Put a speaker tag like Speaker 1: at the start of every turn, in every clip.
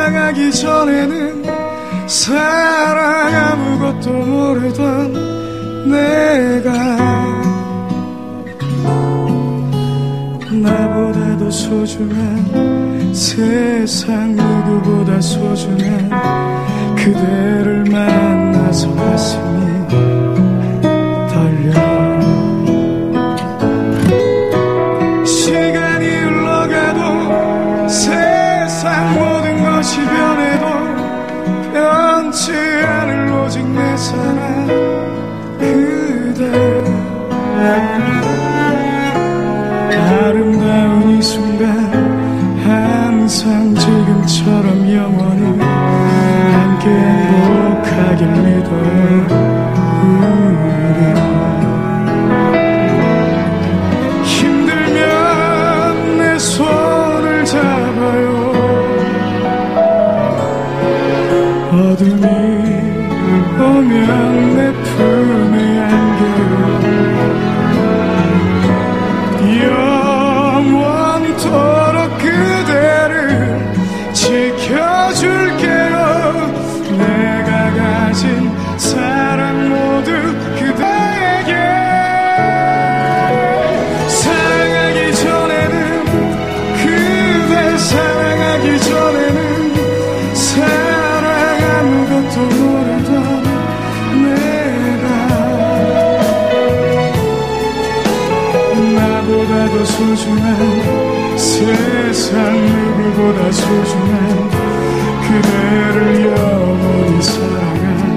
Speaker 1: 사랑하기 전에는 사랑 아무것도 모르던 내가 나보다도 소중한 세상 누구보다 소중한 그대를 만나서 가슴이 떨려 시간이 흘러가도 세상 모든 것이 변해도 변치 않을 오직 내 사랑 그대 아름다운 이 순간 항상 지금처럼 영원히 함께 행복하길 믿어요 힘들면 내 손을 잡아요 어둠이 오면 내 품에 안겨요 영원토록 그대를 지켜줄게요 내가 가진 사랑 모두 그대에게 사랑하기 전에는 그대 사랑하기 전에는 사랑 아무것도 모르던 나보다도 소중한 세상 누구보다 소중한 그대를 영원히 사랑한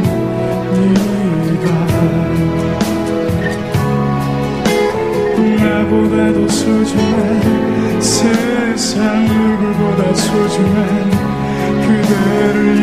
Speaker 1: 네가 나보다도 소중한 세상 누구보다 소중한 그대를